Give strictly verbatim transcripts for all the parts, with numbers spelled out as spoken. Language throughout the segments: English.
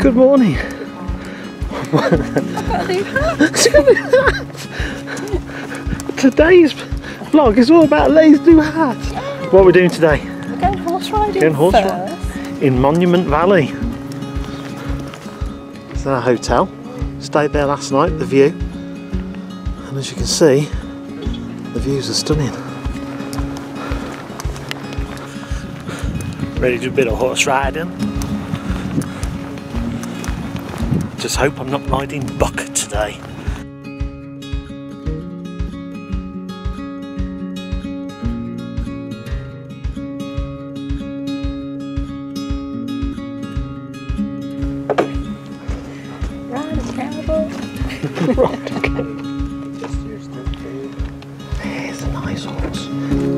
Good morning. I've got a new hat. Today's vlog is all about Lay's new hat. What are we doing today? We're going horse riding Going horse first. riding in Monument Valley. It's our hotel. Stayed there last night, the view. And as you can see, the views are stunning. Ready to do a bit of horse riding. Just hope I'm not riding buck today. Ride a cowboy. Right, okay. There's a nice horse.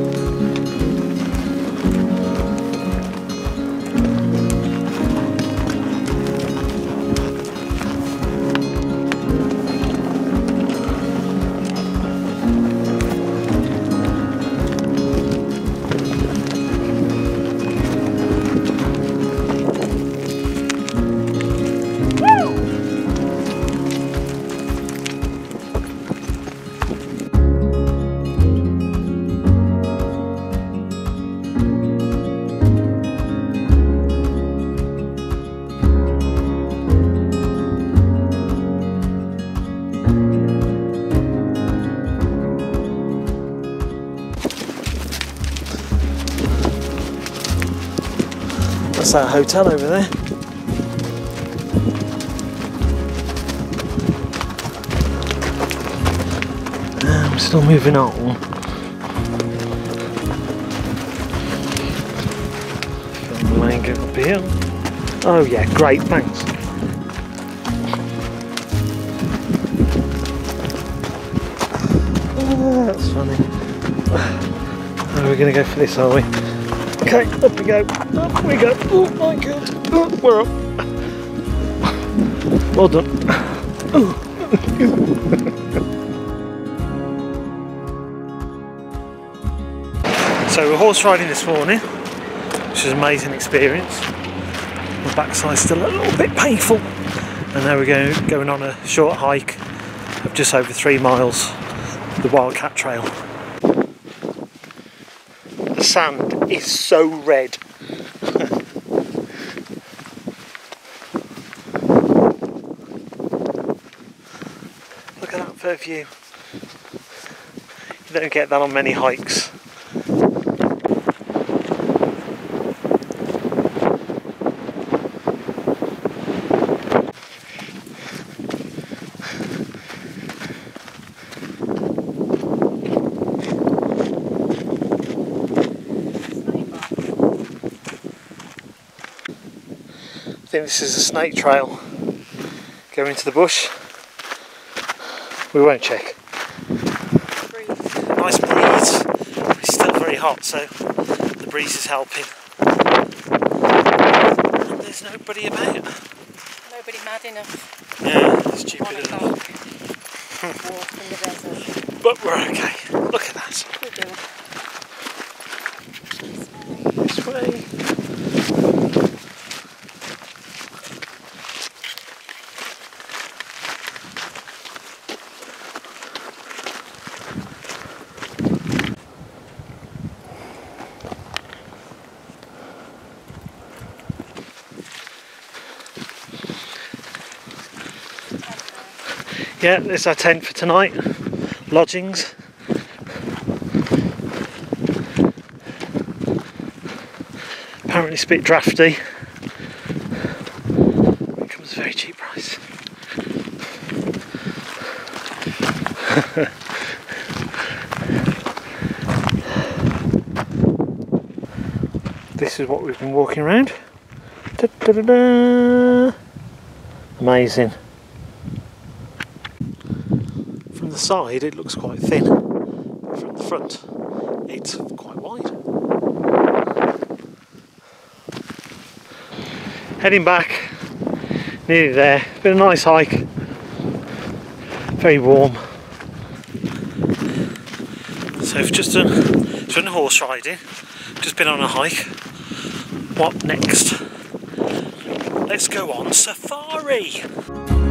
That's our hotel over there. I'm still moving on. Leg up here. Oh yeah, great, thanks. Oh, that's funny. Oh, we're going to go for this, are we? Okay, up we go, up we go, oh my god, oh, we're up. Well done. Oh. So we're horse riding this morning, which is an amazing experience. My backside's still a little bit painful. And now we're going, going on a short hike of just over three miles, the Wildcat Trail. The sand is so red. Look at that for a view. You don't get that on many hikes. I think this is a snake trail going into the bush. We won't check. Breeze. Nice breeze. It's still very hot, so the breeze is helping. And there's nobody about. Nobody mad enough. Yeah, stupid One enough. o'clock. Walk in the desert. But we're okay. Look at that. We're doing. This way. Yeah, there's our tent for tonight. Lodgings. Apparently it's a bit drafty. It comes at a very cheap price. This is what we've been walking around. Da, da, da, da. Amazing. From the side it looks quite thin. From the front it's quite wide. Heading back, nearly there. Been a nice hike. Very warm. So we've just done, done horse riding, just been on a hike. What next? let's go on safari.